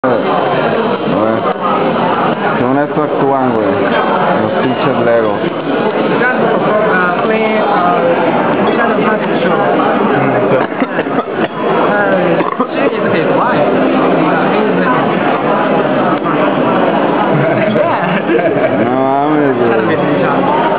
Según esto actúan, güey, los pinches Lego. No mames, güey.